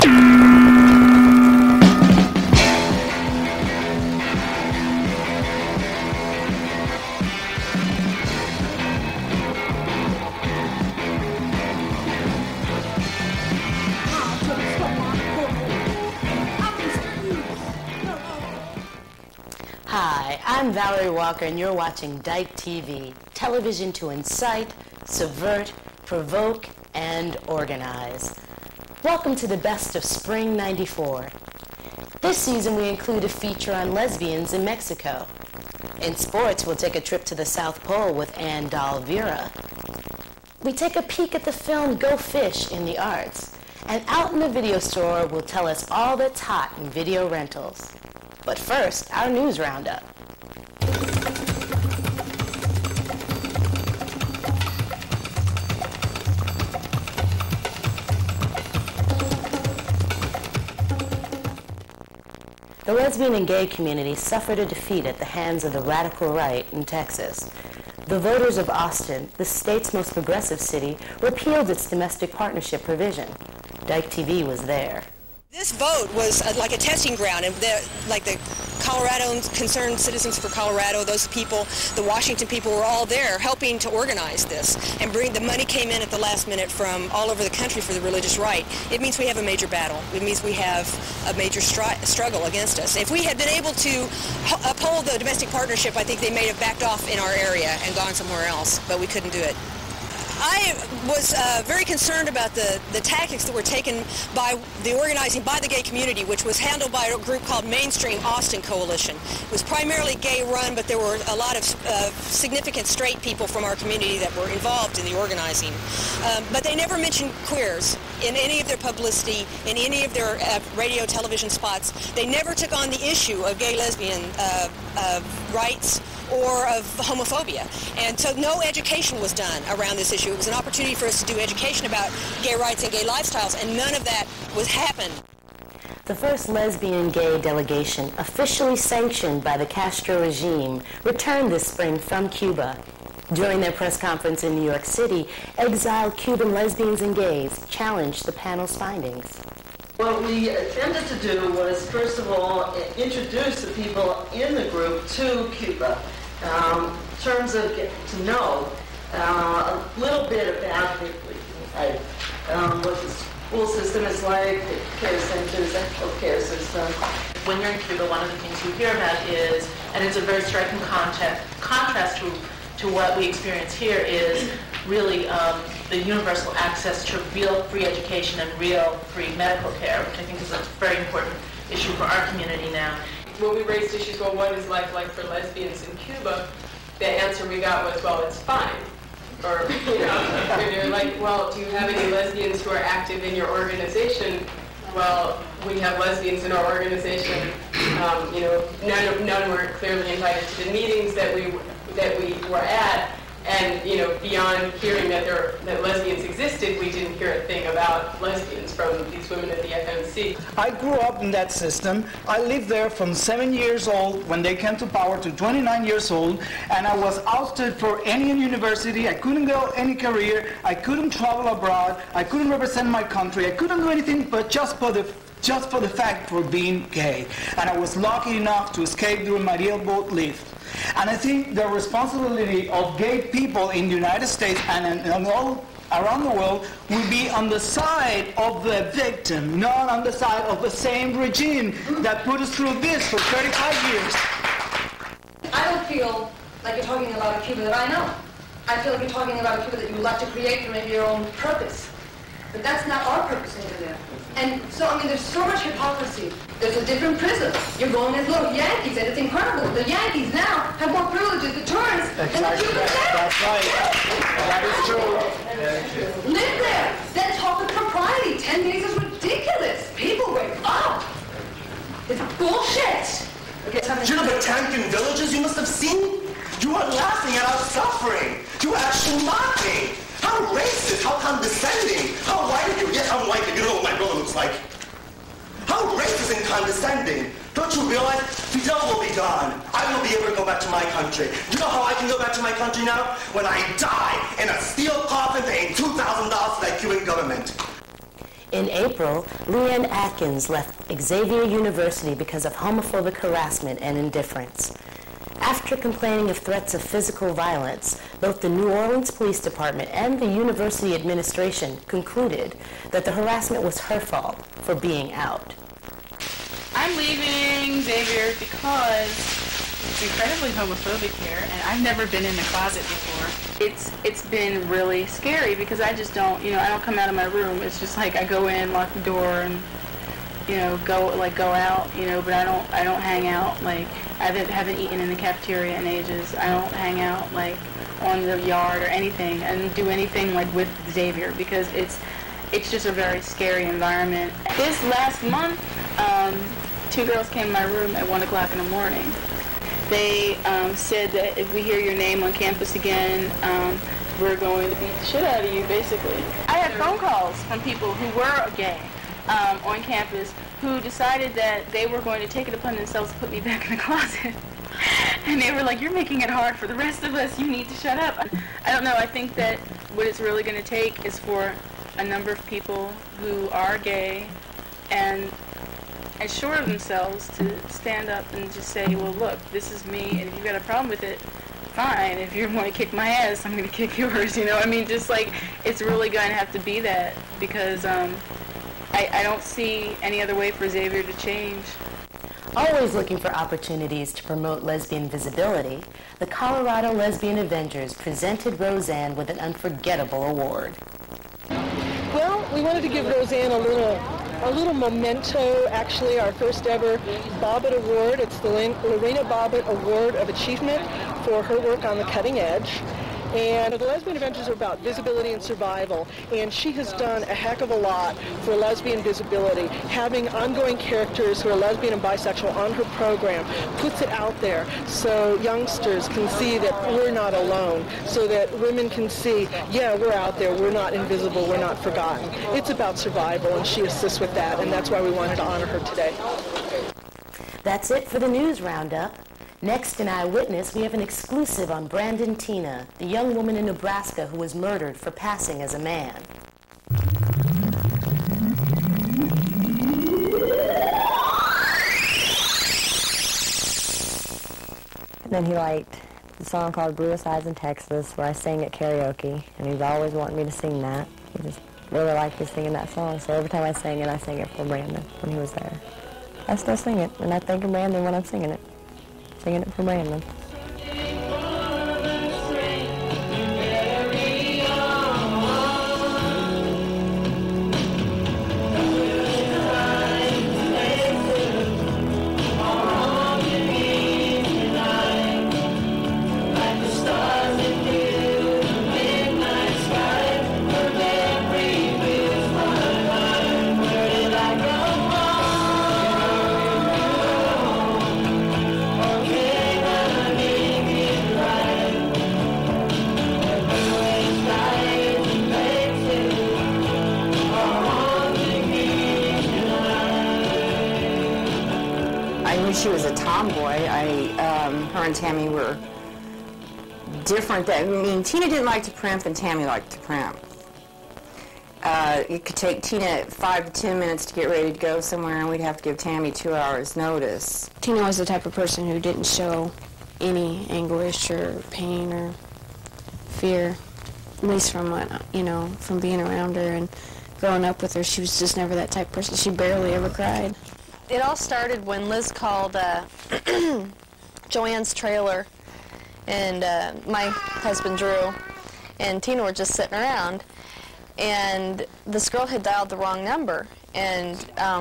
Hi, I'm Valerie Walker, and you're watching Dyke TV, television to incite, subvert, provoke, and organize. Welcome to the best of Spring '94. This season we include a feature on lesbians in Mexico. In sports, we'll take a trip to the South Pole with Ann Dalvira. We take a peek at the film Go Fish in the arts. And out in the video store, we'll tell us all that's hot in video rentals. But first, our news roundup. The lesbian and gay community suffered a defeat at the hands of the radical right in Texas. The voters of Austin, the state's most progressive city, repealed its domestic partnership provision. Dyke TV was there. This vote was like a testing ground, and the Colorado Concerned Citizens for Colorado, those people, the Washington people were all there helping to organize this, and the money came in at the last minute from all over the country for the religious right. It means we have a major battle. It means we have a major struggle against us. If we had been able to uphold the domestic partnership, I think they may have backed off in our area and gone somewhere else, but we couldn't do it. I was very concerned about the tactics that were taken by the organizing by the gay community, which was handled by a group called Mainstream Austin Coalition. It was primarily gay run, but there were a lot of significant straight people from our community that were involved in the organizing. But they never mentioned queers in any of their publicity, in any of their radio, television spots. They never took on the issue of gay, lesbian rights or of homophobia. And so no education was done around this issue. It was an opportunity for us to do education about gay rights and gay lifestyles, and none of that was happened. The first lesbian gay delegation, officially sanctioned by the Castro regime, returned this spring from Cuba. During their press conference in New York City, exiled Cuban lesbians and gays challenged the panel's findings. What we attempted to do was, first of all, introduce the people in the group to Cuba, in terms of getting to know a little bit about what the school system is like, the care centers, the healthcare system. When you're in Cuba, one of the things you hear about is, and it's a very striking contrast to what we experience here, is really the universal access to real free education and real free medical care, which I think is a very important issue for our community now. When we raised issues, well, what is life like for lesbians in Cuba? The answer we got was, well, it's fine. Or, when you're like, well, do you have any lesbians who are active in your organization? Well, we have lesbians in our organization. None were clearly invited to the meetings that we were at. And beyond hearing that lesbians existed, we didn't hear a thing about lesbians from these women at the FMC. I grew up in that system. I lived there from 7 years old when they came to power to 29 years old, and I was ousted for any university. I couldn't go any career. I couldn't travel abroad. I couldn't represent my country. I couldn't do anything but just for the fact for being gay. And I was lucky enough to escape during my railboat lift. And I think the responsibility of gay people in the United States and all around the world will be on the side of the victim, not on the side of the same regime that put us through this for 35 years. I don't feel like you're talking about a Cuba that I know. I feel like you're talking about a Cuba that you would like to create for maybe your own purpose. But that's not our purpose over there. And so, there's so much hypocrisy. There's a different prism. You're going as little Yankees, and it's incredible. The Yankees now have more privileges to tourists than the Cubans have. That's right. That is true. Live there. Then talk with propriety. 10 days is ridiculous. People wake up. It's bullshit. You know the Tankan villages you must have seen? You are laughing at our suffering. You are actually mocking. How racist, how condescending, how white are you? Yes, I'm white, but you know what my brother looks like. How racist and condescending. Don't you realize Fidel will be gone. I will be able to go back to my country. You know how I can go back to my country now? When I die in a steel coffin paying $2,000 to that Cuban government. In April, Leanne Atkins left Xavier University because of homophobic harassment and indifference. After complaining of threats of physical violence, both the New Orleans Police Department and the university administration concluded that the harassment was her fault for being out. I'm leaving Xavier because it's incredibly homophobic here, and I've never been in the closet before. It's been really scary because I just don't, I don't come out of my room. It's just like I go in, lock the door, and go out, but I don't hang out. Like, I haven't eaten in the cafeteria in ages. I don't hang out like on the yard or anything. I don't do anything like with Xavier because it's just a very scary environment. This last month, 2 girls came to my room at 1 o'clock in the morning. They said that if we hear your name on campus again, we're going to beat the shit out of you, basically. I had phone calls from people who were gay on campus who decided that they were going to take it upon themselves to put me back in the closet. And they were like, you're making it hard for the rest of us. You need to shut up. I don't know. I think that what it's really going to take is for a number of people who are gay and sure of themselves to stand up and just say, well, look, this is me, and if you've got a problem with it, fine. If you want to kick my ass, I'm going to kick yours, just like, it's really going to have to be that, because I don't see any other way for Xavier to change. Always looking for opportunities to promote lesbian visibility, the Colorado Lesbian Avengers presented Roseanne with an unforgettable award. Well, we wanted to give Roseanne a little memento, actually, our first ever Bobbitt Award. It's the Lorena Bobbitt Award of Achievement for her work on the cutting edge. And the Lesbian Avengers are about visibility and survival, and she has done a heck of a lot for lesbian visibility. Having ongoing characters who are lesbian and bisexual on her program puts it out there so youngsters can see that we're not alone, so that women can see, yeah, we're out there, we're not invisible, we're not forgotten. It's about survival, and she assists with that, and that's why we wanted to honor her today. That's it for the news roundup. Next in Eyewitness, we have an exclusive on Brandon Teena, the young woman in Nebraska who was murdered for passing as a man. And then he liked the song called Blue Eyes in Texas, where I sang at karaoke, and he was always wanting me to sing that. He just really liked me singing that song, so every time I sang it for Brandon when he was there. I still sing it, and I think of Brandon when I'm singing it. Singing it for Brandon. She was a tomboy. Her and Tammy were different. I mean, Teena didn't like to primp, and Tammy liked to primp. It could take Teena 5 to 10 minutes to get ready to go somewhere, and we'd have to give Tammy 2 hours' notice. Teena was the type of person who didn't show any anguish or pain or fear, at least from what, from being around her and growing up with her. She was just never that type of person. She barely ever cried. It all started when Liz called Joanne's trailer, and my husband Drew and Teena were just sitting around, and this girl had dialed the wrong number, and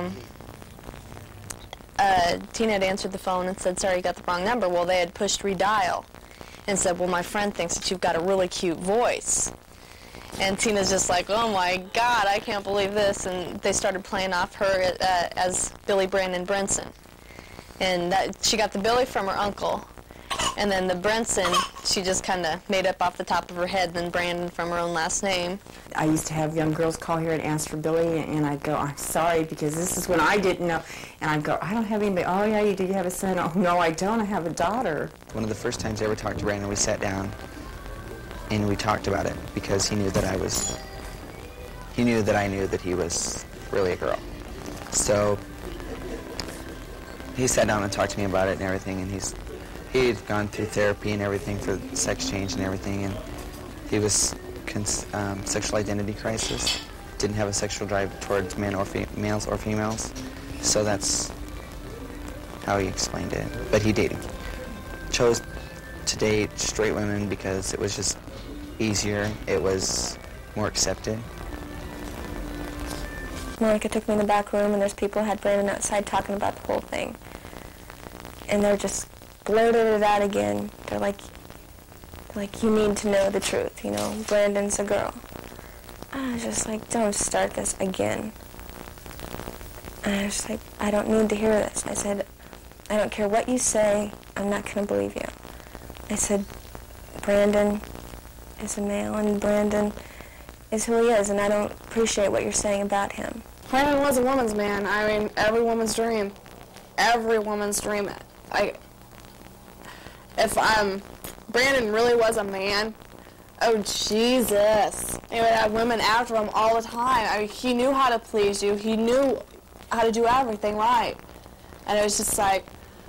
Teena had answered the phone and said, sorry, you got the wrong number. Well, they had pushed redial and said, well, my friend thinks that you've got a really cute voice. And Teena's just like, oh my God, I can't believe this. And they started playing off her as Billy Brandon Brinson. And she got the Billy from her uncle. And then the Brinson, she just kind of made up off the top of her head, then Brandon from her own last name. I used to have young girls call here and ask for Billy, and I'd go, I'm sorry, because this is when I didn't know. And I'd go, I don't have anybody. Oh, yeah, do you have a son? Oh, no, I don't. I have a daughter. One of the first times I ever talked to Brandon, we sat down and we talked about it, because he knew that I knew that he was really a girl. So he sat down and talked to me about it and everything, and he'd gone through therapy and everything for sex change and everything, and he was sexual identity crisis, didn't have a sexual drive towards males or females, so that's how he explained it. But he chose to date straight women because it was just easier, it was more accepted. Monica took me in the back room, and there's people who had Brandon outside talking about the whole thing. And they're just blurted it out again. They're like, you need to know the truth, you know, Brandon's a girl. I was just like, don't start this again. And I was just like, I don't need to hear this. I said, I don't care what you say, I'm not going to believe you. I said, Brandon is a male, and Brandon is who he is, and I don't appreciate what you're saying about him. Brandon was a woman's man. I mean, every woman's dream. Every woman's dream. If Brandon really was a man, oh Jesus. He would have women after him all the time. I mean, he knew how to please you. He knew how to do everything right. And it was just like,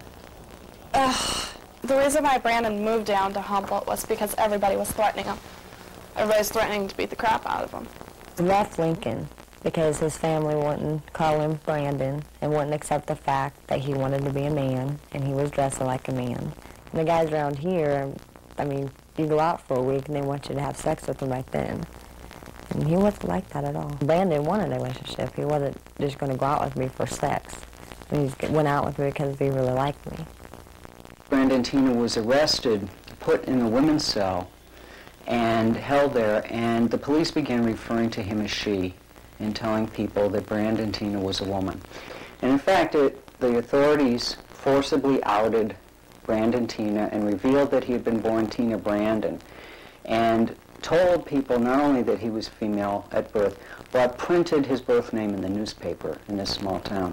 the reason why Brandon moved down to Humboldt was because everybody was threatening him. Everybody was threatening to beat the crap out of him. He left Lincoln because his family wouldn't call him Brandon and wouldn't accept the fact that he wanted to be a man and he was dressing like a man. And the guys around here, I mean, you go out for a week and they want you to have sex with them right then. And he wasn't like that at all. Brandon wanted a relationship. He wasn't just going to go out with me for sex. He went out with me because he really liked me. Brandon Teena was arrested, put in a women's cell, and held there, and the police began referring to him as she and telling people that Brandon Teena was a woman. And in fact, the authorities forcibly outed Brandon Teena and revealed that he had been born Teena Brandon, and told people not only that he was female at birth, but printed his birth name in the newspaper in this small town.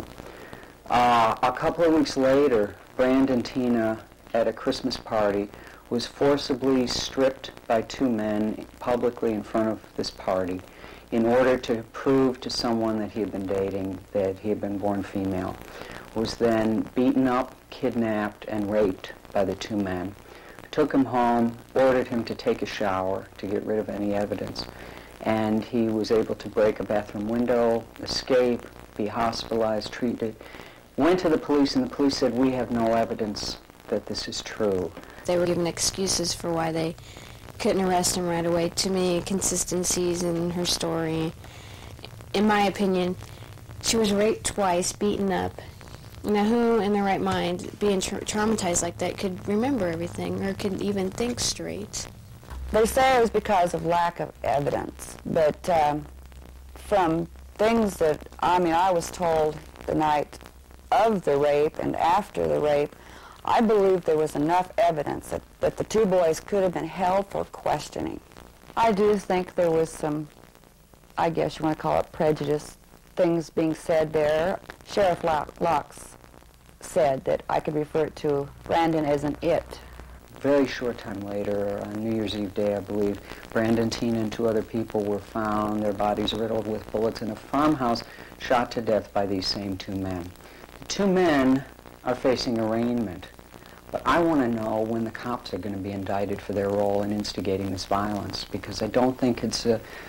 A couple of weeks later, Brandon Teena, at a Christmas party, was forcibly stripped by two men publicly in front of this party in order to prove to someone that he had been dating that he had been born female. Was then beaten up, kidnapped, and raped by the two men. Took him home, ordered him to take a shower to get rid of any evidence, and he was able to break a bathroom window, escape, be hospitalized, treated. Went to the police, and the police said, we have no evidence that this is true. They were given excuses for why they couldn't arrest him right away. Too many inconsistencies in her story. In my opinion, she was raped twice, beaten up. You know, who in their right mind, being traumatized like that, could remember everything or could even think straight? They say it was because of lack of evidence, but from things that, I was told the night of the rape and after the rape, I believe there was enough evidence that the two boys could have been held for questioning. I do think there was some, I guess you want to call it prejudice, things being said there. Sheriff Locks said that I could refer to Brandon as an it. Very short time later, on New Year's Eve day, I believe, Brandon Teena and two other people were found, their bodies riddled with bullets in a farmhouse, shot to death by these same two men. The two men are facing arraignment, but I want to know when the cops are going to be indicted for their role in instigating this violence, because I don't think it's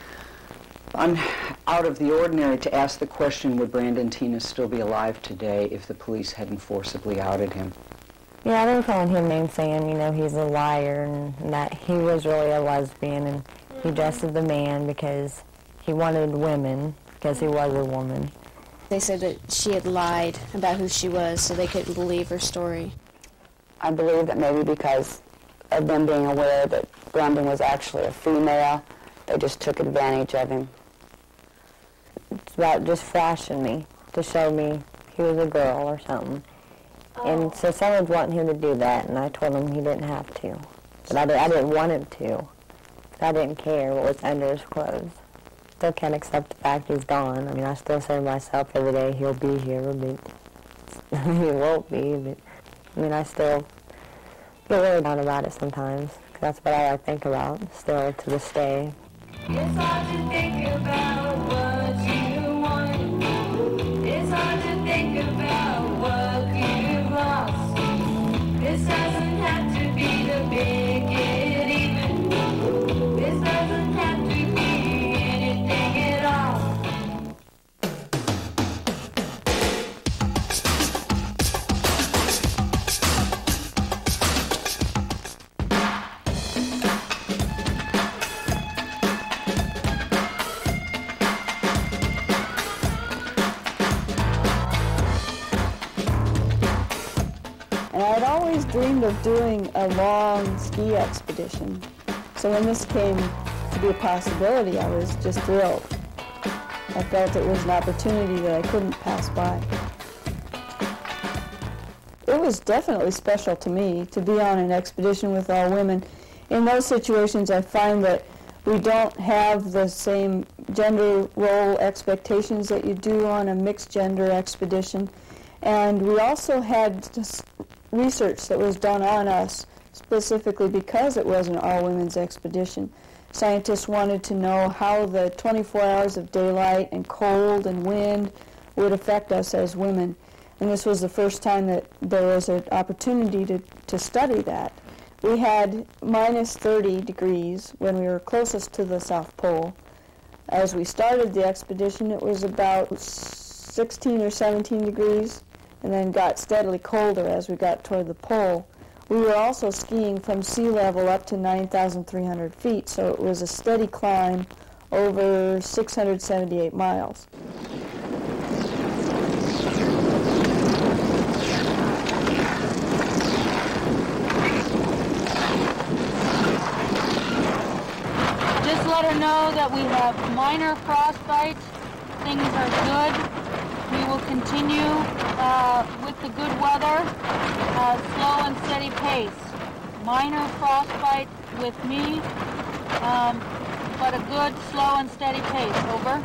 out of the ordinary to ask the question, would Brandon Teena still be alive today if the police hadn't forcibly outed him? Yeah, they were calling him names saying, you know, he's a liar and that he was really a lesbian and he dressed as a man because he wanted women, because he was a woman. They said that she had lied about who she was so they couldn't believe her story. I believe that maybe because of them being aware that Brandon was actually a female, they just took advantage of him. It's about just flashing me to show me he was a girl or something. And so someone's wanting him to do that, and I told him he didn't have to. But I didn't want him to. I didn't care what was under his clothes. Still can't accept the fact he's gone. I mean, I still say to myself every day, he'll be here, but he won't be. But I mean, I still get really down about it sometimes. 'Cause that's what I think about still to this day. It's hard to think about what you want. I'd always dreamed of doing a long ski expedition. So when this came to be a possibility, I was just thrilled. I felt it was an opportunity that I couldn't pass by. It was definitely special to me to be on an expedition with all women. In those situations, I find that we don't have the same gender role expectations that you do on a mixed gender expedition. And we also had research that was done on us specifically because it was an all-women's expedition. Scientists wanted to know how the 24 hours of daylight and cold and wind would affect us as women. And this was the first time that there was an opportunity to study that. We had minus 30 degrees when we were closest to the South Pole. As we started the expedition, it was about 16 or 17 degrees, and then got steadily colder as we got toward the pole. We were also skiing from sea level up to 9,300 feet, so it was a steady climb over 678 miles. Just let her know that we have minor frostbite. Things are good. We will continue with the good weather, slow and steady pace. Minor frostbite with me, but a good slow and steady pace. Over.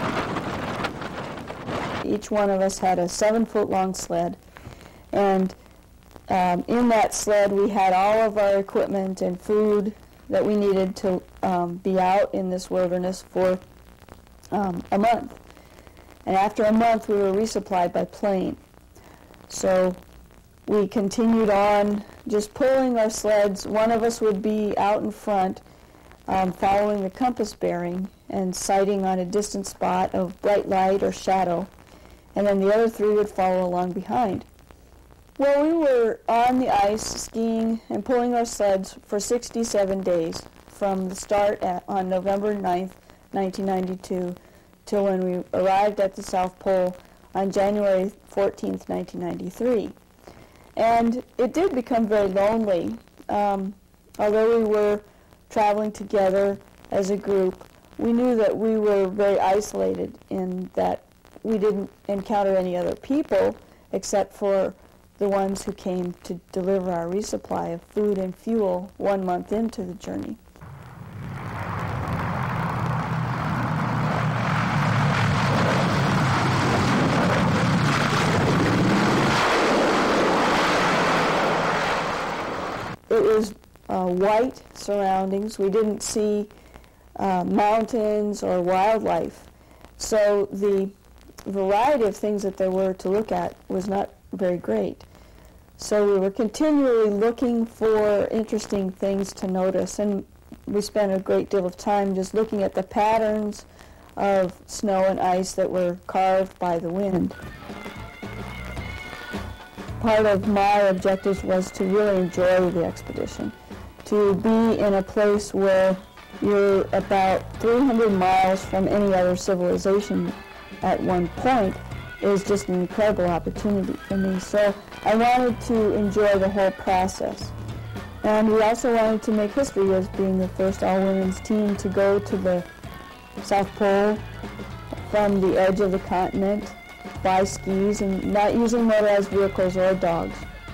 Each one of us had a 7-foot-long sled, and in that sled we had all of our equipment and food that we needed to be out in this wilderness for a month. And after a month, we were resupplied by plane. So we continued on just pulling our sleds. One of us would be out in front following the compass bearing and sighting on a distant spot of bright light or shadow, and then the other 3 would follow along behind. Well, we were on the ice skiing and pulling our sleds for 67 days from the start on November 9th, 1992, till when we arrived at the South Pole on January 14th, 1993. And it did become very lonely. Although we were traveling together as a group, we knew that we were very isolated in that we didn't encounter any other people except for the ones who came to deliver our resupply of food and fuel 1 month into the journey. It was white surroundings. We didn't see mountains or wildlife. So the variety of things that there were to look at was not very great. So we were continually looking for interesting things to notice, and we spent a great deal of time just looking at the patterns of snow and ice that were carved by the wind. Part of my objectives was to really enjoy the expedition, to be in a place where you're about 300 miles from any other civilization at one point is just an incredible opportunity for me. So I wanted to enjoy the whole process. And we also wanted to make history as being the first all-women's team to go to the South Pole from the edge of the continent by skis and not using motorized vehicles or dogs.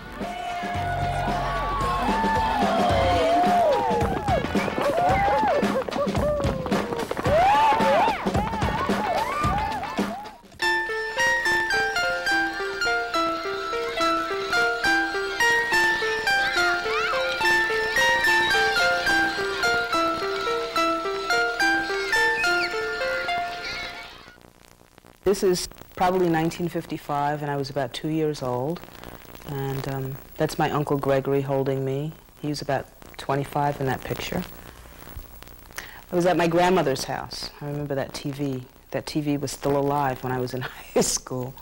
This is probably 1955, and I was about 2 years old. And that's my Uncle Gregory holding me. He was about 25 in that picture. I was at my grandmother's house. I remember that TV. That TV was still alive when I was in high school.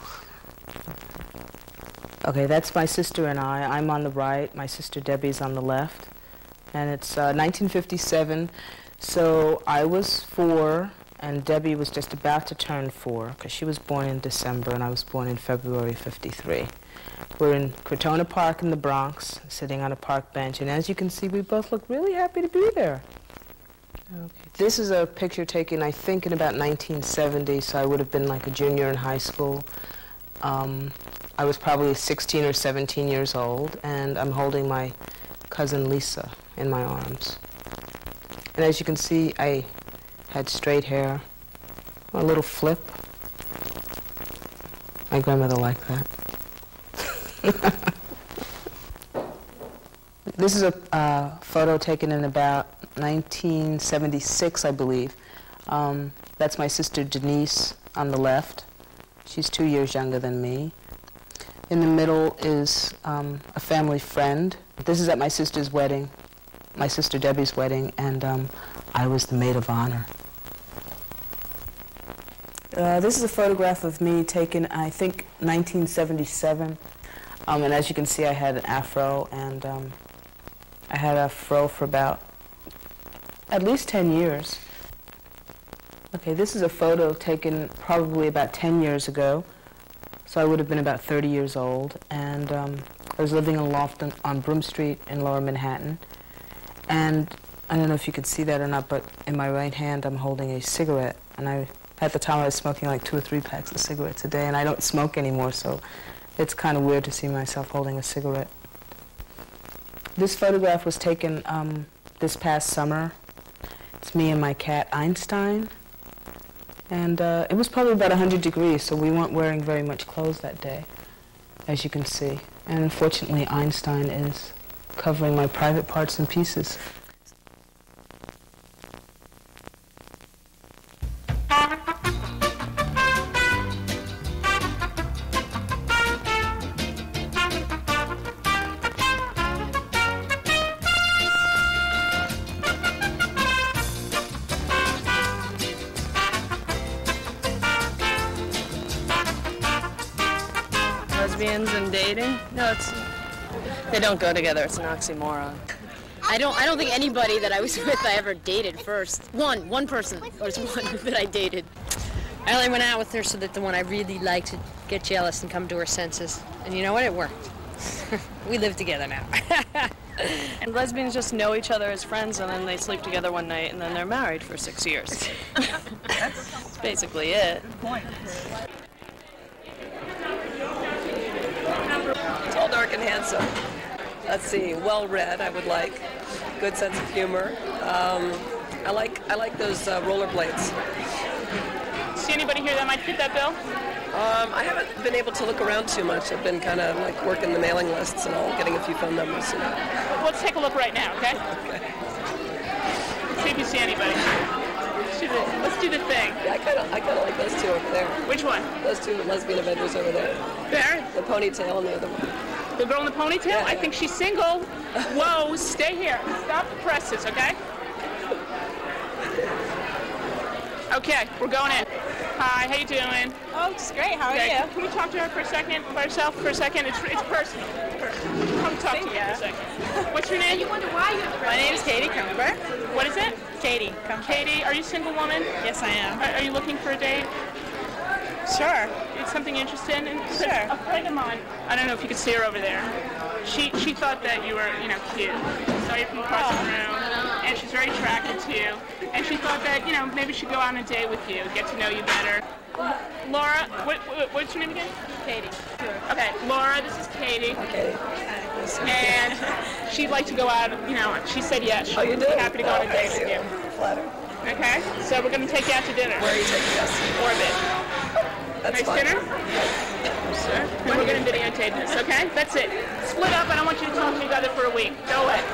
Okay, that's my sister and I. I'm on the right. My sister Debbie's on the left. And it's 1957. So I was 4, and Debbie was just about to turn 4, because she was born in December and I was born in February '53. We're in Crotona Park in the Bronx, sitting on a park bench, and as you can see, we both look really happy to be there. Okay. This is a picture taken, I think, in about 1970, so I would have been like a junior in high school. I was probably 16 or 17 years old, and I'm holding my cousin Lisa in my arms. And as you can see, I had straight hair, a little flip. My grandmother liked that. This is a photo taken in about 1976, I believe. That's my sister Denise on the left. She's 2 years younger than me. In the middle is a family friend. This is at my sister's wedding, my sister Debbie's wedding, and I was the maid of honor. This is a photograph of me taken, I think, 1977. And as you can see, I had an afro, and I had a fro for about at least 10 years. Okay, this is a photo taken probably about 10 years ago. So I would have been about 30 years old, and I was living in a loft on Broome Street in Lower Manhattan. And I don't know if you can see that or not, but in my right hand I'm holding a cigarette, and at the time I was smoking like 2 or 3 packs of cigarettes a day, and I don't smoke anymore, so it's kind of weird to see myself holding a cigarette. This photograph was taken this past summer. It's me and my cat Einstein. And it was probably about 100 degrees, so we weren't wearing very much clothes that day, as you can see. And unfortunately, Einstein is covering my private parts and pieces. Lesbians and dating? No, they don't go together. It's an oxymoron. I don't think anybody that I was with I ever dated first. One person was one that I dated. I only went out with her so that the one I really liked would get jealous and come to her senses. And you know what? It worked. We live together now. And lesbians just know each other as friends, and then they sleep together one night, and then they're married for 6 years. That's basically it. Good point. Tall, dark, and handsome. Let's see, well-read, I would like. Good sense of humor. I like those rollerblades. See anybody here that might fit that bill? I haven't been able to look around too much. I've been kind of like working the mailing lists and all, getting a few phone numbers. You know. Let's take a look right now, okay? Okay. See if you see anybody. Let's do the thing. Yeah, I kind of like those two over there. Which one? Those two Lesbian Avengers over there. There? The ponytail and the other one. The girl in the ponytail? Yeah. I think she's single. Whoa, stay here. Stop the presses, okay? Okay, we're going in. Hi, how you doing? Oh, it's great. How are you? Can we talk to her for a second, by herself for a second? It's personal. Come talk to me for a second. What's your name? You wonder why you're My name's Katie Cumber. What is it? Katie Cumber. Katie, are you a single woman? Yes, I am. Are you looking for a date? Sure. It's something interesting? Sure. A friend of mine, I don't know if you could see her over there. She thought that you were, cute. Saw you from across the room, and she's very attracted to you. And she thought that, maybe she'd go on a date with you, get to know you better. Laura, what's your name again? Katie. Okay, Laura, this is Katie. Okay. And she'd like to go out, she said yes. Oh, you did? She'd be happy to go on a date with you. Flattered. Okay, so we're going to take you out to dinner. Where are you taking us? Orbit. That's nice fine. dinner? Sure. And we're going to videotape this, okay? That's it. Split up, and I want you to talk to each other for a week. Go away.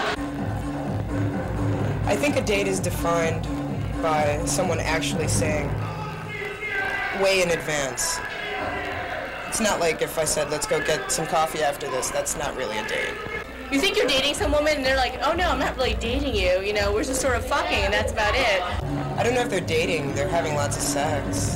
I think a date is defined by someone actually saying, way in advance. It's not like if I said, let's go get some coffee after this. That's not really a date. You think you're dating some woman and they're like, oh no, I'm not really dating you. We're just sort of fucking and that's about it. I don't know if they're dating. They're having lots of sex.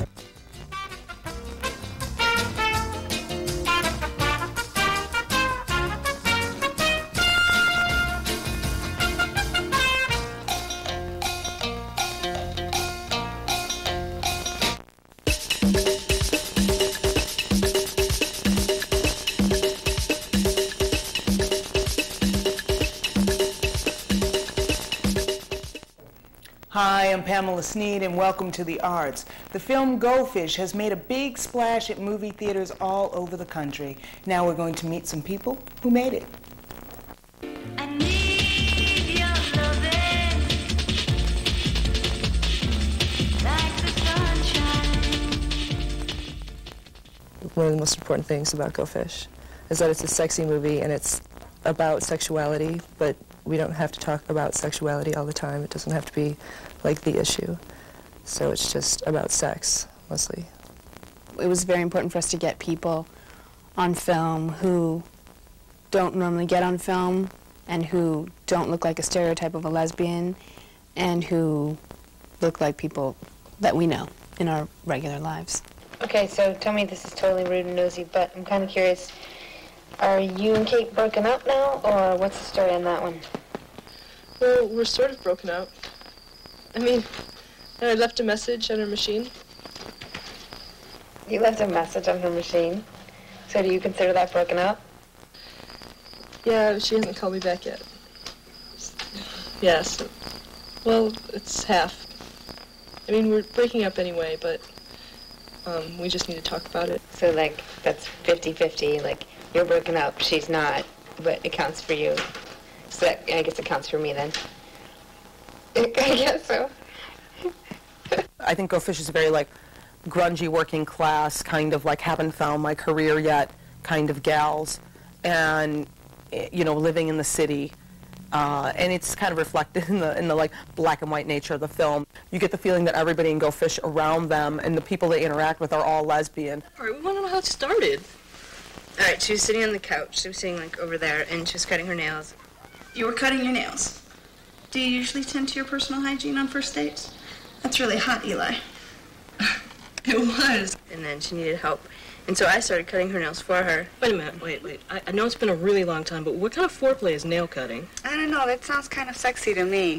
Hi, I'm Pamela Sneed, and welcome to The Arts. The film Go Fish has made a big splash at movie theaters all over the country. Now we're going to meet some people who made it. I need your loving, like the sunshine. One of the most important things about Go Fish is that it's a sexy movie and it's about sexuality, but we don't have to talk about sexuality all the time. It doesn't have to be like the issue. So it's just about sex, mostly. It was very important for us to get people on film who don't normally get on film and who don't look like a stereotype of a lesbian and who look like people that we know in our regular lives. Okay, so tell me this is totally rude and nosy, but I'm kind of curious. Are you and Kate broken up now, or what's the story on that one? Well, we're sort of broken up. I mean, I left a message on her machine. You left a message on her machine? So do you consider that broken up? Yeah, she hasn't called me back yet. Yes. Well, it's half. I mean, we're breaking up anyway, but we just need to talk about it. So, like, that's 50-50, like, you're broken up, she's not, but it counts for you. So that, I guess it counts for me then. I guess so. I think Go Fish is very, like, grungy working class, kind of like haven't found my career yet kind of gals, and, you know, living in the city. And it's kind of reflected in the like black and white nature of the film. You get the feeling that everybody in Go Fish around them and the people they interact with are all lesbian. All right, we want to know how it started. All right, she was sitting on the couch. She was sitting like over there, and she was cutting her nails. You were cutting your nails. Do you usually tend to your personal hygiene on first dates? That's really hot, Eli. It was. And then she needed help. And so I started cutting her nails for her. Wait a minute, wait. I know it's been a really long time, but what kind of foreplay is nail cutting? I don't know, that sounds kind of sexy to me.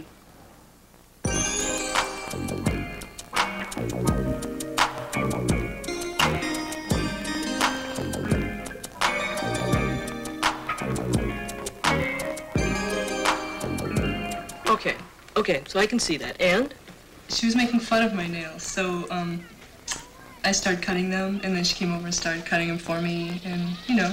Okay, so I can see that. And? She was making fun of my nails, so, I started cutting them, and then she came over and started cutting them for me, and, you know.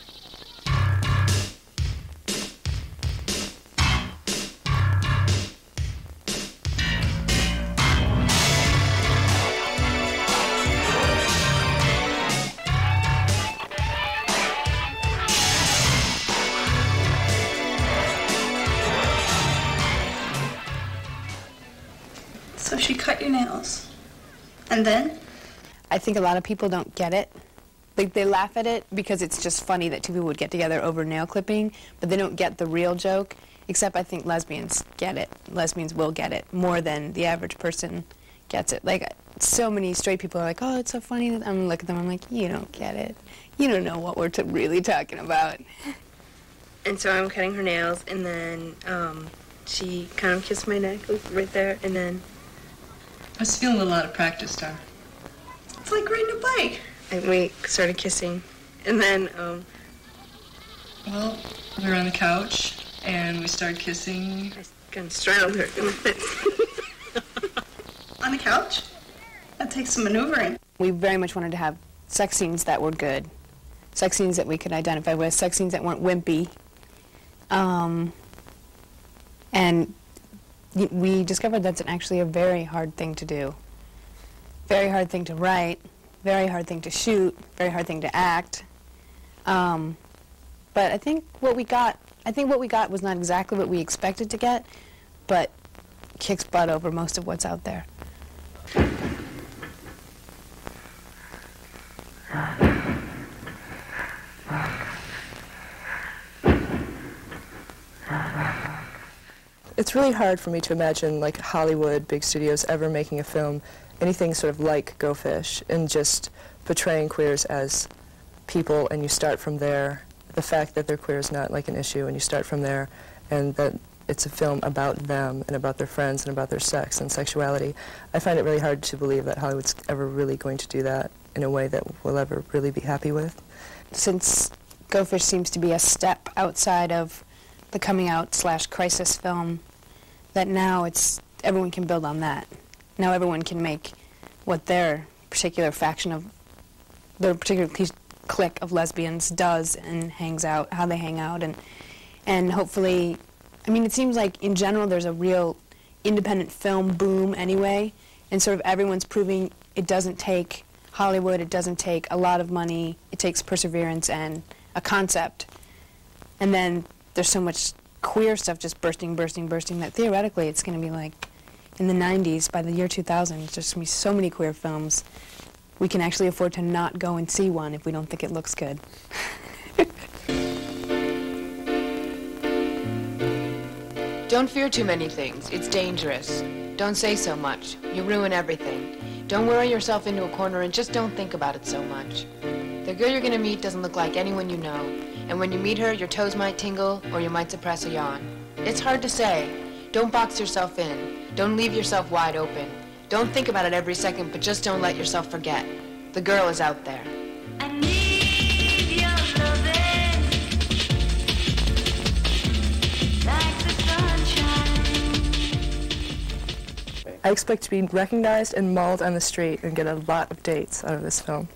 So she cut your nails. And then? I think a lot of people don't get it. Like, they laugh at it because it's just funny that two people would get together over nail clipping, but they don't get the real joke, except I think lesbians get it. Lesbians will get it more than the average person gets it. Like, so many straight people are like, oh, it's so funny. I'm gonna look at them, I'm like, you don't get it. You don't know what we're really talking about. And so I'm cutting her nails, and then she kind of kissed my neck right there, and then... I was feeling a lot of practice, Star. It's like riding a bike. And we started kissing, and then, Well, we were on the couch, and we started kissing. I kind of straddled her. On the couch? That takes some maneuvering. We very much wanted to have sex scenes that were good, sex scenes that we could identify with, sex scenes that weren't wimpy. And we discovered that's actually a very hard thing to do. Very hard thing to write, very hard thing to shoot, very hard thing to act. But I think what we got was not exactly what we expected to get, but kicks butt over most of what's out there. It's really hard for me to imagine, like, Hollywood, big studios ever making a film, anything sort of like Go Fish, and just portraying queers as people, and you start from there. The fact that they're queer is not like an issue, and you start from there, and that it's a film about them and about their friends and about their sex and sexuality. I find it really hard to believe that Hollywood's ever really going to do that in a way that we'll ever really be happy with. Since Go Fish seems to be a step outside of the coming out / crisis film, that now it's everyone can build on that. Now everyone can make what their particular faction of, their particular clique of lesbians does and hangs out, how they hang out, and hopefully, I mean, it seems like in general there's a real independent film boom anyway, and sort of everyone's proving it doesn't take Hollywood, it doesn't take a lot of money, it takes perseverance and a concept. And then there's so much queer stuff just bursting, that theoretically it's going to be like in the 90s, by the year 2000, there's just going to be so many queer films, we can actually afford to not go and see one if we don't think it looks good. Don't fear too many things. It's dangerous. Don't say so much. You ruin everything. Don't worry yourself into a corner and just don't think about it so much. The girl you're gonna meet doesn't look like anyone you know, and when you meet her, your toes might tingle or you might suppress a yawn. It's hard to say. Don't box yourself in. Don't leave yourself wide open. Don't think about it every second, but just don't let yourself forget. The girl is out there. I need your loving, like the sunshine. I expect to be recognized and mauled on the street and get a lot of dates out of this film.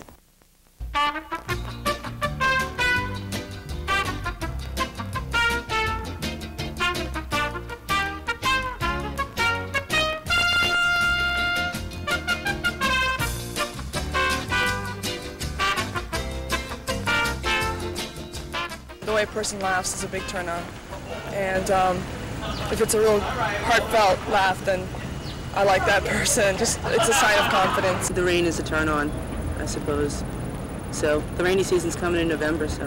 The way a person laughs is a big turn on. And if it's a real heartfelt laugh, then I like that person. Just, it's a sign of confidence. The rain is a turn on, I suppose. So the rainy season's coming in November, so.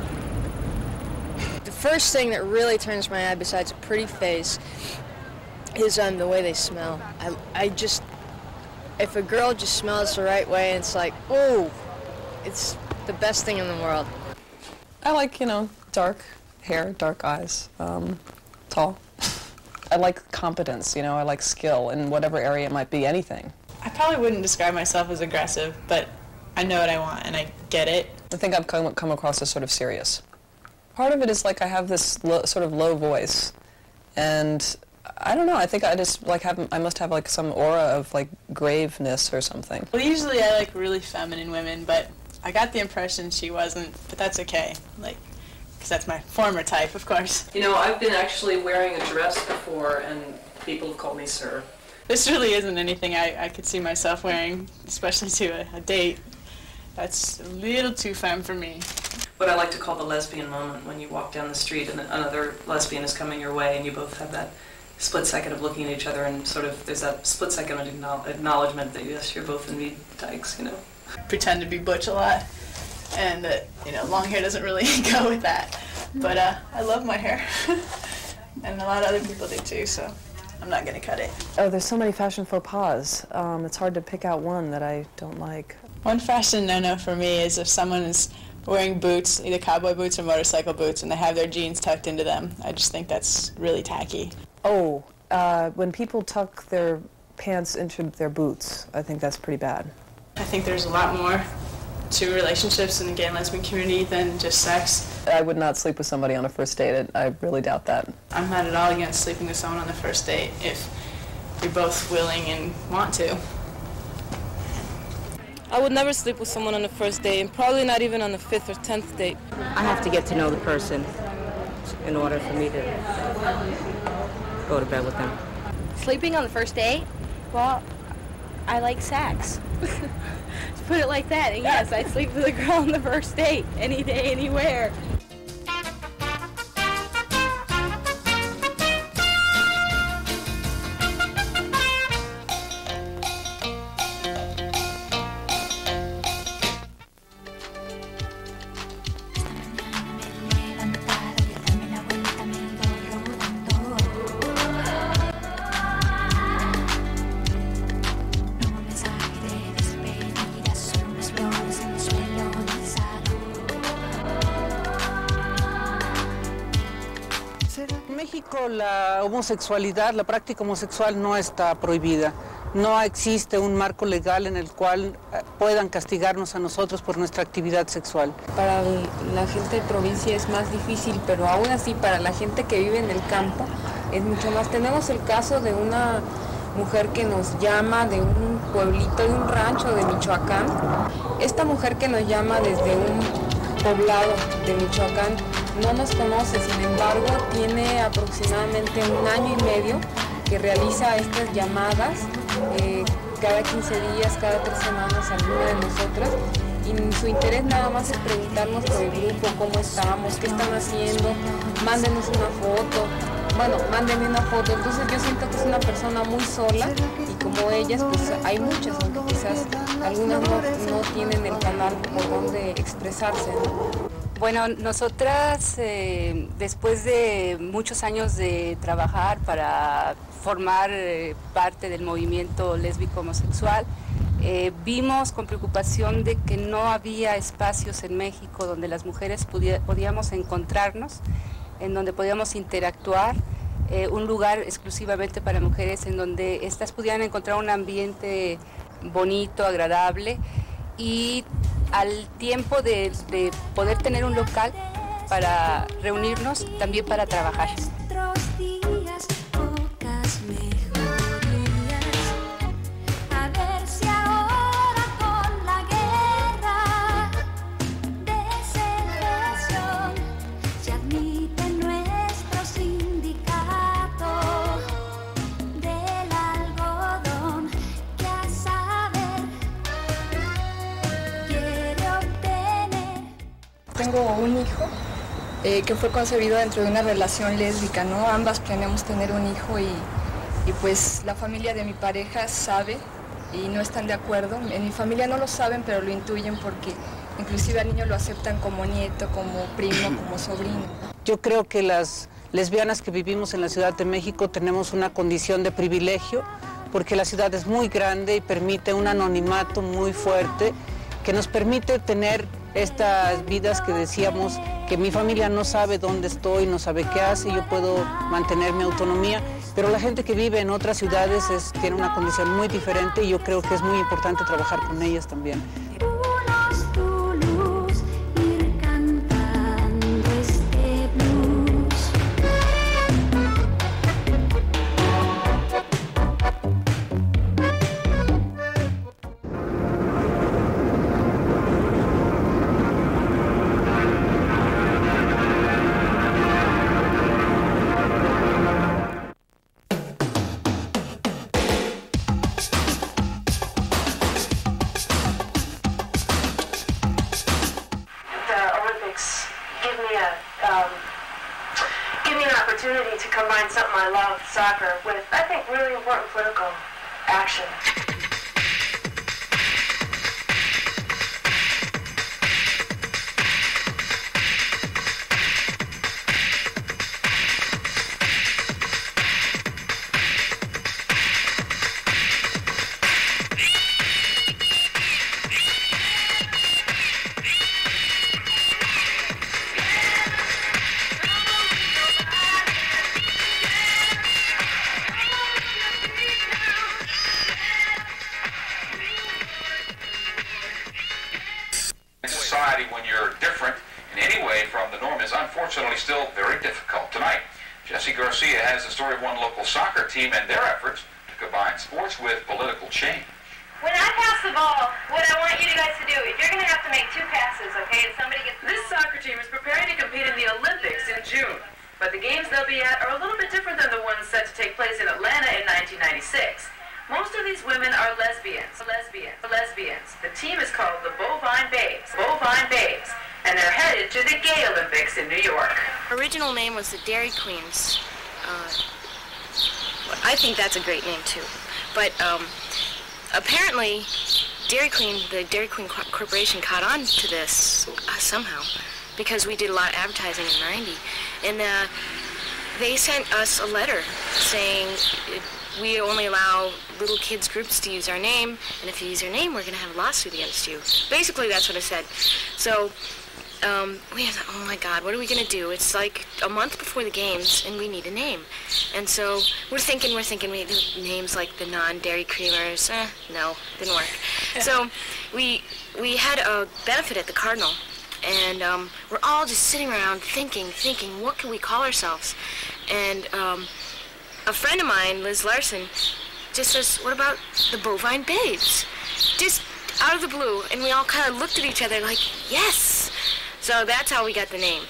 The first thing that really turns my eye besides a pretty face is the way they smell. I just, if a girl just smells the right way, it's like, oh, it's the best thing in the world. I like, you know, dark hair, dark eyes, tall. I like competence, you know, I like skill in whatever area it might be, anything. I probably wouldn't describe myself as aggressive, but I know what I want and I get it. I think I've come across as sort of serious. Part of it is like I have this sort of low voice, and I don't know, I think I just like I must have like some aura of like graveness or something. Well, usually I like really feminine women, but I got the impression she wasn't, but that's okay. Like, because that's my former type, of course. You know, I've been actually wearing a dress before, and people have called me sir. This really isn't anything I could see myself wearing, especially to a date. That's a little too femme for me. What I like to call the lesbian moment, when you walk down the street and another lesbian is coming your way, and you both have that split second of looking at each other, and sort of there's that split second of acknowledgement that yes, you're both indeed dykes, you know. Pretend to be butch a lot, and that, you know, long hair doesn't really go with that. But I love my hair, and a lot of other people do too, so I'm not gonna cut it. Oh, there's so many fashion faux pas. It's hard to pick out one that I don't like. One fashion no-no for me is if someone is wearing boots, either cowboy boots or motorcycle boots, and they have their jeans tucked into them. I just think that's really tacky. Oh, when people tuck their pants into their boots, I think that's pretty bad. I think there's a lot more to relationships in the gay and lesbian community than just sex. I would not sleep with somebody on a first date. I really doubt that. I'm not at all against sleeping with someone on the first date if you're both willing and want to. I would never sleep with someone on the first date, and probably not even on the 5th or 10th date. I have to get to know the person in order for me to go to bed with them. Sleeping on the first date? Well, I like sex. To put it like that, and yes, I'd sleep with a girl on the first date, any day, anywhere. La homosexualidad, la práctica homosexual no está prohibida. No existe un marco legal en el cual puedan castigarnos a nosotros por nuestra actividad sexual. Para la gente de provincia es más difícil, pero aún así para la gente que vive en el campo es mucho más. Tenemos el caso de una mujer que nos llama de un pueblito, de un rancho de Michoacán. Esta mujer que nos llama desde un poblado de Michoacán no nos conoce, sin embargo tiene aproximadamente 1 año y medio que realiza estas llamadas cada 15 días, cada 3 semanas a alguna de nosotras, y su interés nada más es preguntarnos por el grupo, cómo estamos, qué están haciendo, mándenos una foto, bueno, mándenme una foto. Entonces yo siento que es una persona muy sola, y como ellas pues hay muchas, aunque quizás algunas no tienen el canal por donde expresarse, ¿no? Bueno, nosotras, después de muchos años de trabajar para formar parte del movimiento lésbico homosexual, vimos con preocupación de que no había espacios en México donde las mujeres podíamos encontrarnos, en donde podíamos interactuar, un lugar exclusivamente para mujeres en donde éstas pudieran encontrar un ambiente bonito, agradable, y al tiempo de poder tener un local para reunirnos, también para trabajar. Tengo un hijo que fue concebido dentro de una relación lésbica, ¿no? Ambas planeamos tener un hijo y pues la familia de mi pareja sabe y no están de acuerdo. En mi familia no lo saben, pero lo intuyen porque inclusive al niño lo aceptan como nieto, como primo, como sobrino. Yo creo que las lesbianas que vivimos en la Ciudad de México tenemos una condición de privilegio porque la ciudad es muy grande y permite un anonimato muy fuerte que nos permite tener estas vidas que decíamos que mi familia no sabe dónde estoy, no sabe qué hace, yo puedo mantener mi autonomía, pero la gente que vive en otras ciudades tiene una condición muy diferente y yo creo que es muy importante trabajar con ellas también. To combine something I love, soccer, with, I think, really important political action. When you're different in any way from the norm is unfortunately still very difficult. Tonight, Jesse Garcia has the story of one local soccer team and their efforts to combine sports with political change. When I pass the ball, what I want you guys to do is you're going to have to make 2 passes, okay? And somebody gets... This soccer team is preparing to compete in the Olympics in June, but the games they'll be at are a little bit different than the ones set to take place in Atlanta in 1996. Most of these women are lesbians. The team is called the Bovine Babes, and they're headed to the Gay Olympics in New York. Original name was the Dairy Queens. I think that's a great name too. But apparently, the Dairy Queen Corporation caught on to this somehow, because we did a lot of advertising in the 90s, and they sent us a letter saying we only allow little kids groups to use our name, and if you use your name, we're going to have a lawsuit against you. Basically, that's what it said. So we thought, oh my God, what are we going to do? It's like a month before the games, and we need a name. And so we're thinking we do names like the non-dairy creamers. No, didn't work. So we had a benefit at the Cardinal, and we're all just sitting around thinking, what can we call ourselves? And a friend of mine, Liz Larson, just says, what about the bovine babes? Just out of the blue, and we all kind of looked at each other like, yes. So that's how we got the name.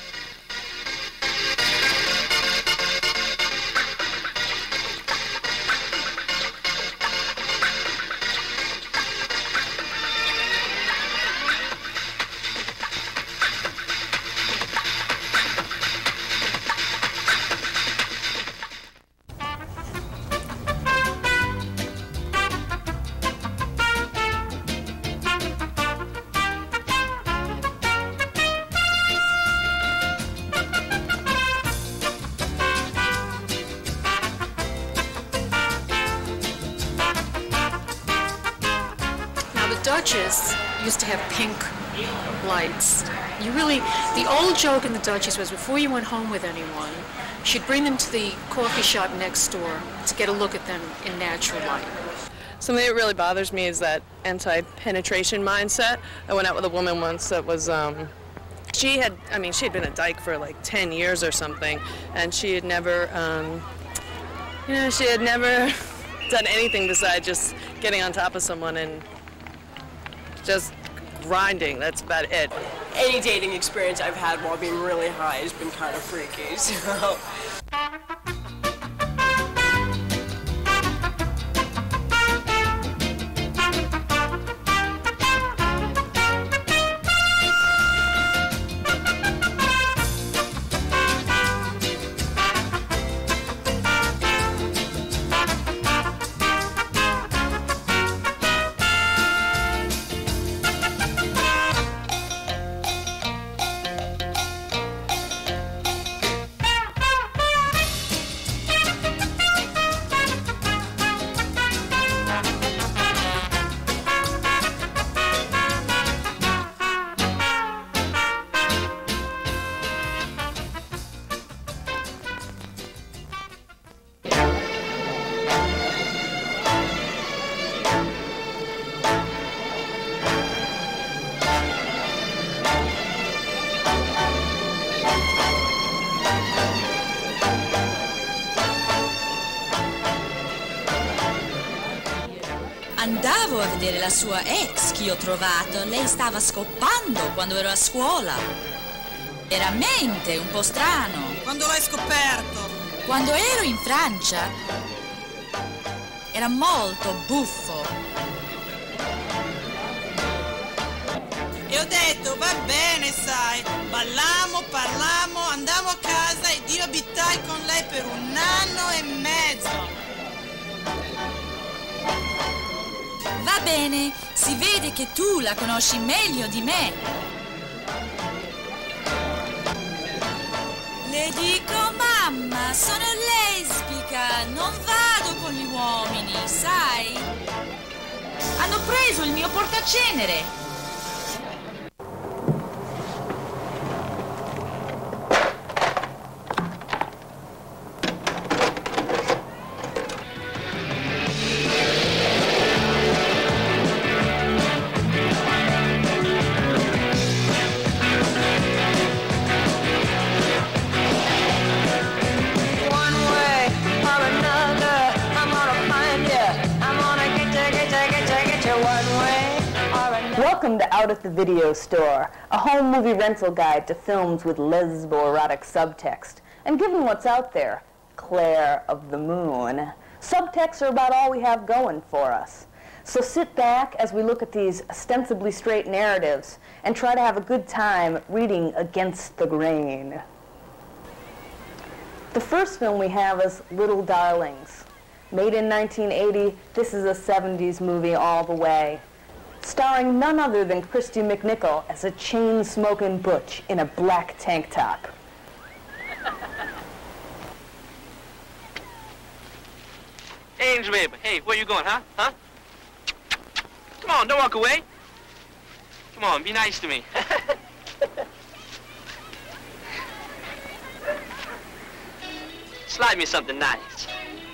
Duchess used to have pink lights. The old joke in the Duchess was before you went home with anyone, she'd bring them to the coffee shop next door to get a look at them in natural light. Something that really bothers me is that anti-penetration mindset. I went out with a woman once that was, she had been a dyke for like 10 years or something, and she had never, she had never done anything besides just getting on top of someone and just grinding. That's about it. Any dating experience I've had while being really high has been kind of freaky, so. Andavo a vedere la sua ex che ho trovato, lei stava scoppando quando ero a scuola. Veramente un po' strano. Quando l'hai scoperto? Quando ero in Francia era molto buffo. E ho detto, va bene, sai, ballammo, parlammo, andavo a casa ed io abitai con lei per 1 anno e mezzo. Va bene, si vede che tu la conosci meglio di me. Le dico, mamma, sono lesbica, non vado con gli uomini, sai? Hanno preso il mio portacenere. Welcome to Out at the Video Store, a home movie rental guide to films with lesbo-erotic subtext. And given what's out there, Claire of the Moon, subtexts are about all we have going for us. So sit back as we look at these ostensibly straight narratives and try to have a good time reading against the grain. The first film we have is Little Darlings. Made in 1980, this is a 70s movie all the way, starring none other than Christy McNichol as a chain-smoking butch in a black tank top. Hey, Angel baby. Hey, where you going, huh? Huh? Come on, don't walk away. Come on, be nice to me. Slide me something nice.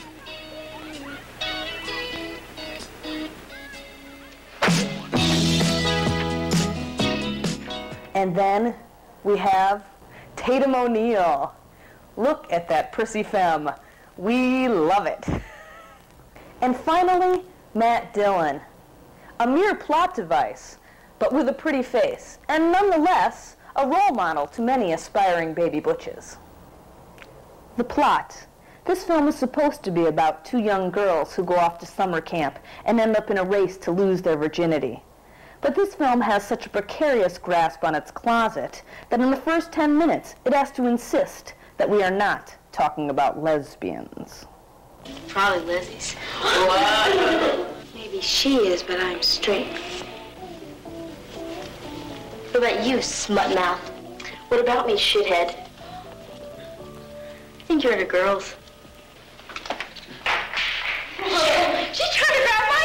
And then we have Tatum O'Neal. Look at that prissy femme. We love it. And finally, Matt Dillon. A mere plot device, but with a pretty face, and nonetheless, a role model to many aspiring baby butches. The plot. This film is supposed to be about two young girls who go off to summer camp and end up in a race to lose their virginity. But this film has such a precarious grasp on its closet that in the first 10 minutes it has to insist that we are not talking about lesbians. Probably Lizzie's. Maybe she is, but I'm straight. What about you, smut mouth? What about me, shithead? I think you're into girls. She's trying to grab my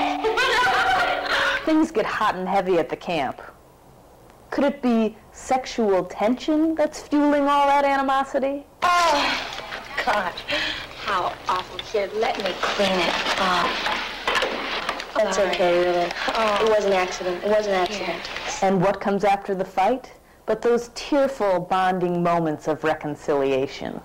tit! Things get hot and heavy at the camp. Could it be sexual tension that's fueling all that animosity? Oh, God. How awful. Here, let me clean it up. That's okay, really. Oh. It was an accident. It was an accident. And what comes after the fight? But those tearful, bonding moments of reconciliation.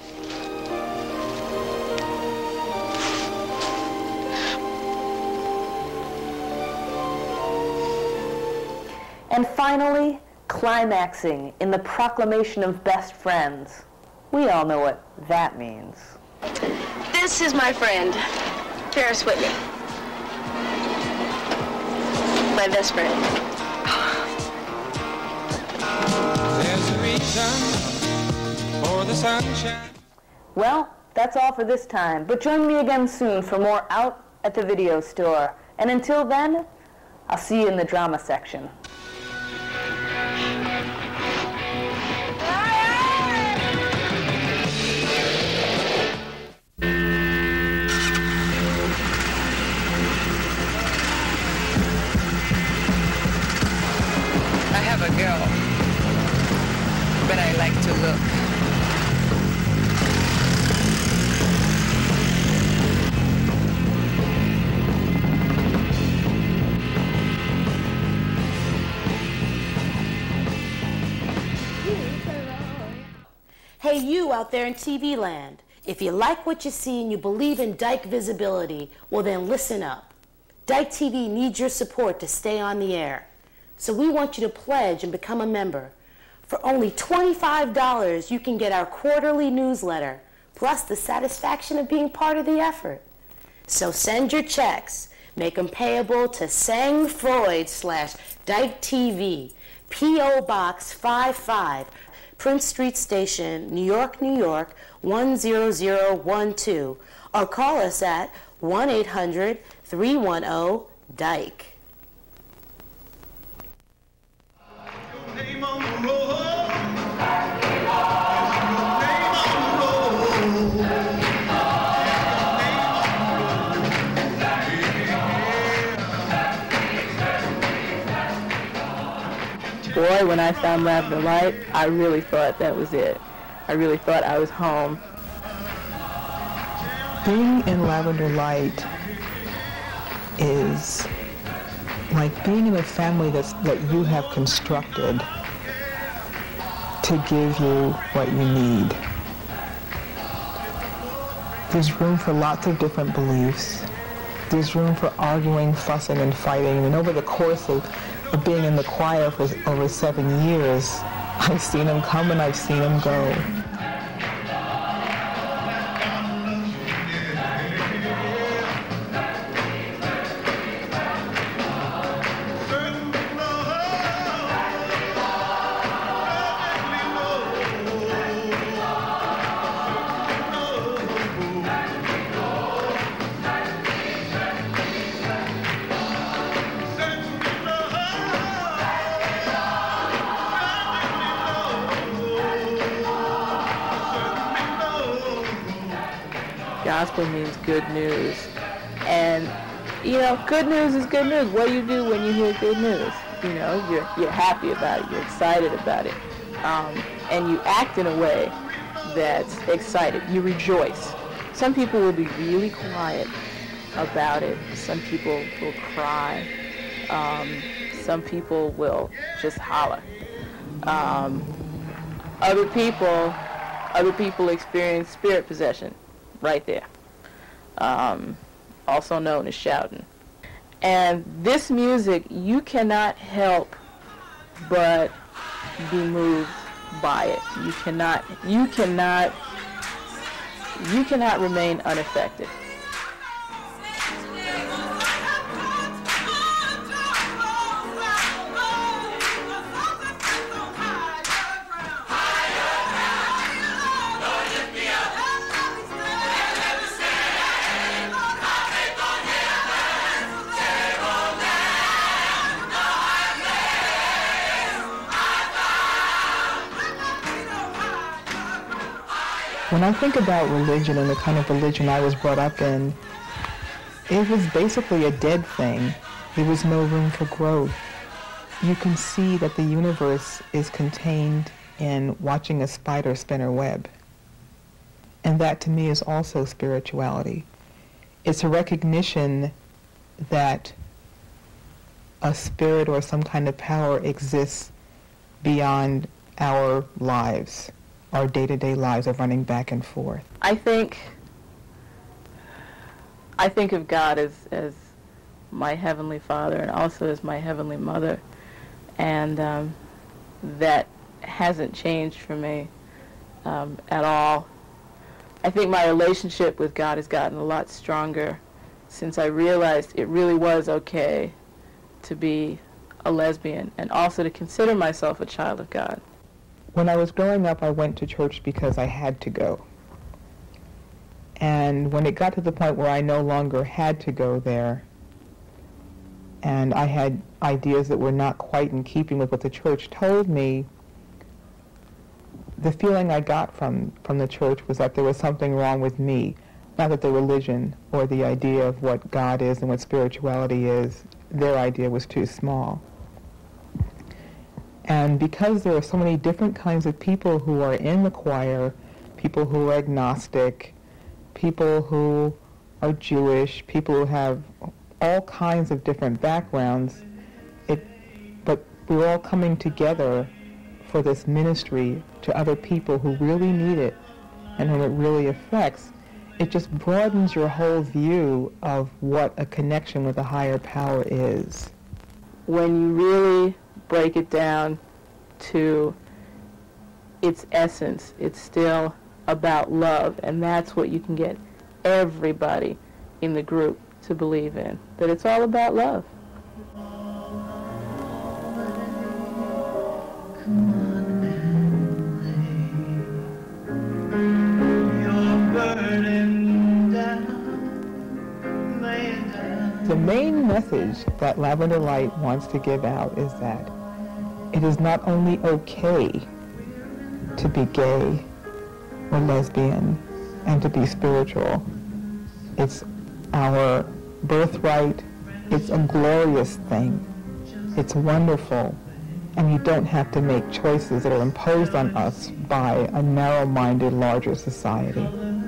And finally, climaxing in the proclamation of best friends. We all know what that means. This is my friend, Ferris Whitney. My best friend. There's a reason for the sunshine. Well, that's all for this time, but join me again soon for more Out at the Video Store. And until then, I'll see you in the drama section. I have a girl, but I like to look. Hey, you out there in TV land, if you like what you see and you believe in Dyke visibility, well then listen up. Dyke TV needs your support to stay on the air. So we want you to pledge and become a member. For only $25, you can get our quarterly newsletter, plus the satisfaction of being part of the effort. So send your checks, make them payable to Sang Freud /Dyke TV, P.O. Box 55, Prince Street Station, New York, New York, 10012, or call us at 1-800-310-DYKE. Boy, when I found Lavender Light, I really thought that was it. I really thought I was home. Being in Lavender Light is like being in a family that you have constructed to give you what you need. There's room for lots of different beliefs. There's room for arguing, fussing, and fighting. And over the course of being in the choir for over 7 years, I've seen them come and I've seen them go. Gospel means good news. And, you know, good news is good news. What do you do when you hear good news? You know, you're happy about it, you're excited about it. And you act in a way that's excited. You rejoice. Some people will be really quiet about it. Some people will cry. Some people will just holler. Other people experience spirit possession right there. also known as shouting. And this music, you cannot help but be moved by it. You cannot remain unaffected. When I think about religion and the kind of religion I was brought up in, it was basically a dead thing. There was no room for growth. You can see that the universe is contained in watching a spider spin her web. And that to me is also spirituality. It's a recognition that a spirit or some kind of power exists beyond our lives. Our day-to-day lives of running back and forth. I think of God as my Heavenly Father and also as my Heavenly Mother, and that hasn't changed for me at all. I think my relationship with God has gotten a lot stronger since I realized it really was okay to be a lesbian and also to consider myself a child of God. When I was growing up, I went to church because I had to go. And when it got to the point where I no longer had to go there, and I had ideas that were not quite in keeping with what the church told me, the feeling I got from the church was that there was something wrong with me, not that the religion or the idea of what God is and what spirituality is, their idea was too small. And because there are so many different kinds of people who are in the choir, people who are agnostic, people who are Jewish, people who have all kinds of different backgrounds, but we're all coming together for this ministry to other people who really need it and whom it really affects. It just broadens your whole view of what a connection with a higher power is. When you really break it down to its essence, it's still about love, and that's what you can get everybody in the group to believe in, that it's all about love. The main message that Lavender Light wants to give out is that it is not only okay to be gay or lesbian and to be spiritual. It's our birthright. It's a glorious thing. It's wonderful. And you don't have to make choices that are imposed on us by a narrow-minded, larger society.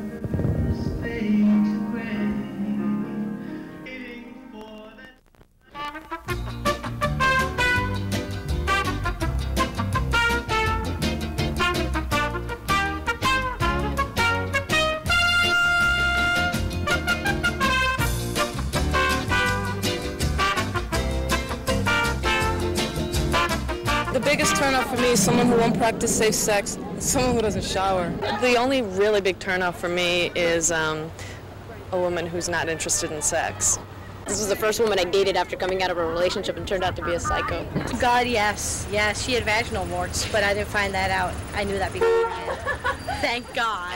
Someone who won't practice safe sex, someone who doesn't shower. The only really big turnoff for me is a woman who's not interested in sex. This was the first woman I dated after coming out of a relationship and turned out to be a psycho. God, yes. Yes, she had vaginal warts, but I didn't find that out. I knew that beforehand. Thank God.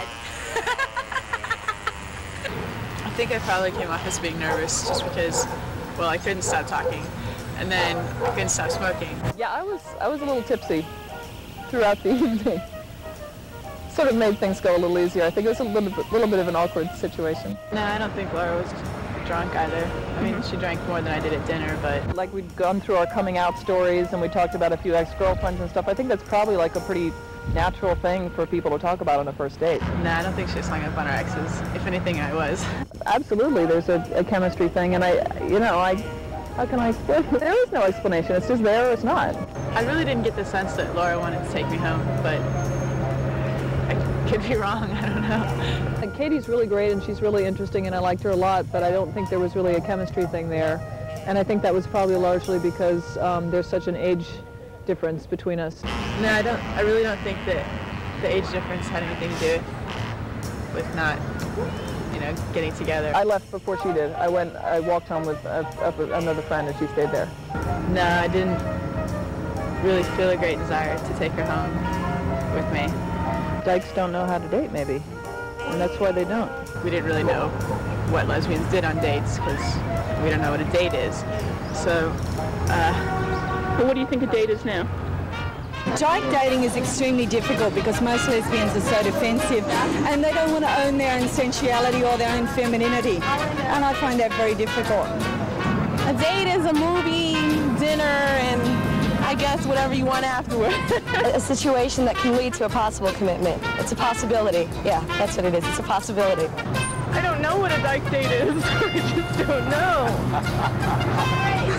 I think I probably came off as being nervous just because, well, I couldn't stop talking. And then I couldn't stop smoking. Yeah, I was a little tipsy throughout the evening. Sort of made things go a little easier. I think it was a little bit of an awkward situation. No, I don't think Laura was drunk either. I mean, she drank more than I did at dinner, but... Like, we'd gone through our coming out stories and we talked about a few ex-girlfriends and stuff. I think that's probably like a pretty natural thing for people to talk about on a first date. No, I don't think she was hung up on her exes. If anything, I was. Absolutely, there's a chemistry thing, and how can I explain it? There is no explanation. It's just there or it's not. I really didn't get the sense that Laura wanted to take me home, but Could be wrong, I don't know. And Katie's really great and she's really interesting and I liked her a lot, but I don't think there was really a chemistry thing there. And I think that was probably largely because there's such an age difference between us. No, I really don't think that the age difference had anything to do with not, you know, getting together. I left before she did. I walked home with another friend and she stayed there. No, I didn't really feel a great desire to take her home with me. Dykes don't know how to date, maybe, and that's why they don't. We didn't really know what lesbians did on dates because we don't know what a date is. So, but what do you think a date is now? Dyke dating is extremely difficult because most lesbians are so defensive and they don't want to own their own sensuality or their own femininity, and I find that very difficult. A date is a movie, dinner, and I guess whatever you want afterward. A situation that can lead to a possible commitment. It's a possibility. Yeah, that's what it is. It's a possibility. I don't know what a dyke date is. I just don't know.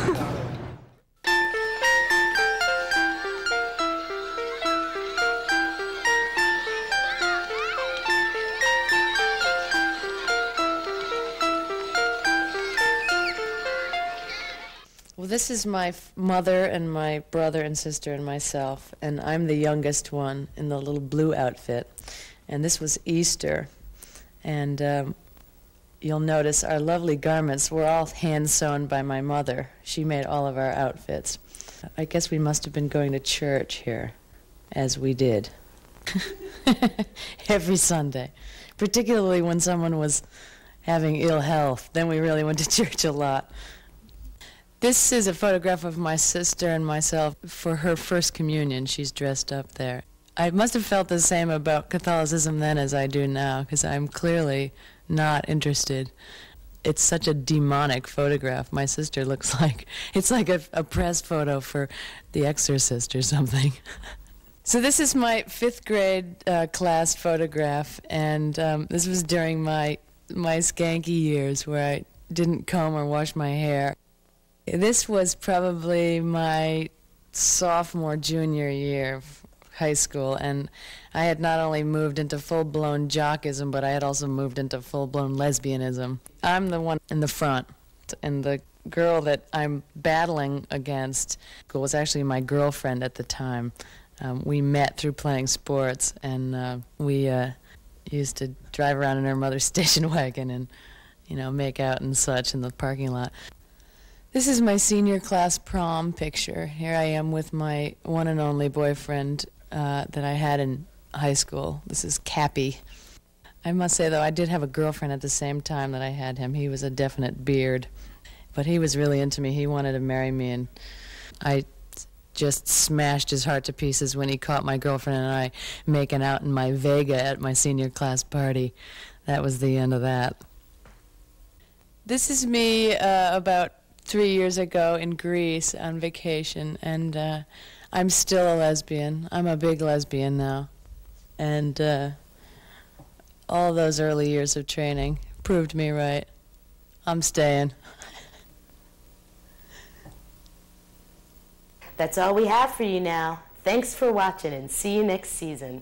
Well, this is my mother and my brother and sister and myself, and I'm the youngest one in the little blue outfit. And this was Easter, and you'll notice our lovely garments were all hand-sewn by my mother. She made all of our outfits. I guess we must have been going to church here, as we did, every Sunday, particularly when someone was having ill health. Then we really went to church a lot. This is a photograph of my sister and myself for her first communion. She's dressed up there. I must have felt the same about Catholicism then as I do now, because I'm clearly not interested. It's such a demonic photograph. My sister looks like, it's like a press photo for The Exorcist or something. So this is my 5th grade class photograph, and this was during my skanky years where I didn't comb or wash my hair. This was probably my sophomore, junior year of high school, and I had not only moved into full-blown jockism, but I had also moved into full-blown lesbianism. I'm the one in the front, and the girl that I'm battling against was actually my girlfriend at the time. We met through playing sports, and we used to drive around in her mother's station wagon and, you know, make out and such in the parking lot. This is my senior class prom picture. Here I am with my one and only boyfriend that I had in high school. This is Cappy. I must say, though, I did have a girlfriend at the same time that I had him. He was a definite beard, but he was really into me. He wanted to marry me, and I just smashed his heart to pieces when he caught my girlfriend and I making out in my Vega at my senior class party. That was the end of that. This is me about 3 years ago in Greece on vacation, and I'm still a lesbian. I'm a big lesbian now. And all those early years of training proved me right. I'm staying. That's all we have for you now. Thanks for watching, and see you next season.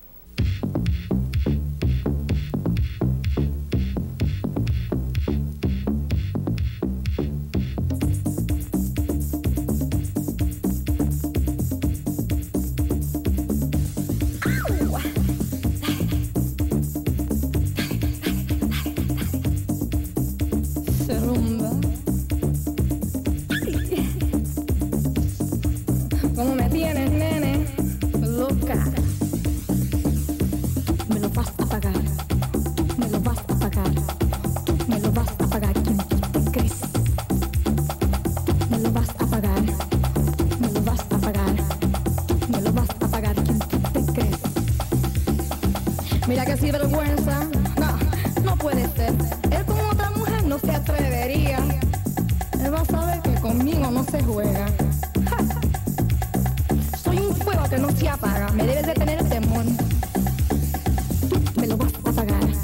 Como me tienes, nene, loca. Me lo vas a pagar, me lo vas a pagar, me lo vas a pagar. ¿Quién te crees? Me lo vas a pagar, me lo vas a pagar, me lo vas a pagar. ¿Quién te crees? Mira que sinvergüenza, no puede ser. Él con otra mujer no se atrevería. Él va a saber que conmigo no se juega. Que no se apaga, me debes de tener temor. Tú me lo vas a pagar.